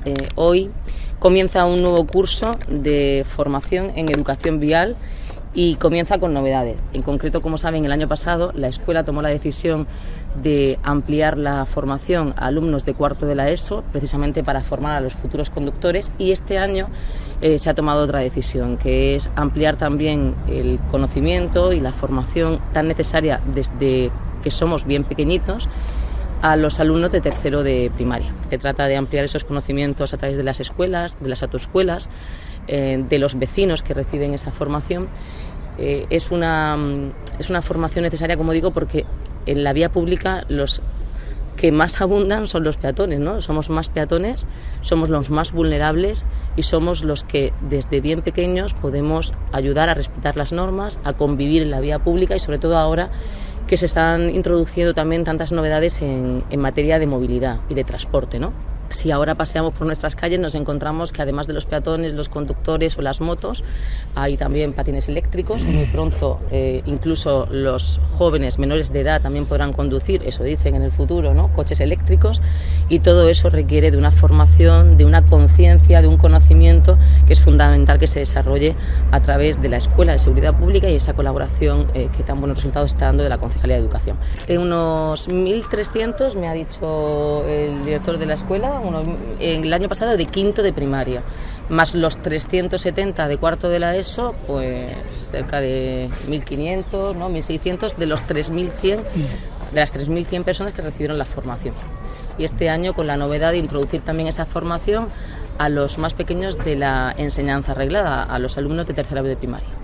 Hoy comienza un nuevo curso de formación en educación vial y comienza con novedades. En concreto, como saben, el año pasado la escuela tomó la decisión de ampliar la formación a alumnos de cuarto de la ESO, precisamente para formar a los futuros conductores, y este año se ha tomado otra decisión, que es ampliar también el conocimiento y la formación tan necesaria desde que somos bien pequeñitos a los alumnos de tercero de primaria. Se trata de ampliar esos conocimientos a través de las escuelas, de las autoescuelas, de los vecinos que reciben esa formación. Es una formación necesaria, como digo, porque en la vía pública los que más abundan son los peatones, ¿no? Somos más peatones, somos los más vulnerables y somos los que desde bien pequeños podemos ayudar a respetar las normas, a convivir en la vía pública y sobre todo ahora que se están introduciendo también tantas novedades en materia de movilidad y de transporte, ¿no? Si ahora paseamos por nuestras calles nos encontramos que además de los peatones, los conductores o las motos, hay también patines eléctricos. Muy pronto incluso los jóvenes menores de edad también podrán conducir, eso dicen en el futuro, ¿no? Coches eléctricos, y todo eso requiere de una formación, de una conciencia, de un conocimiento que es fundamental que se desarrolle a través de la Escuela de Seguridad Pública y esa colaboración que tan buenos resultados está dando de la Concejalía de Educación. Unos 1.300, me ha dicho el director de la escuela, el año pasado de quinto de primaria, más los 370 de cuarto de la ESO, pues cerca de 1.500, ¿no? 1.600 de los 3.100, de las 3.100 personas que recibieron la formación. Y este año con la novedad de introducir también esa formación a los más pequeños de la enseñanza reglada, a los alumnos de tercero de primaria.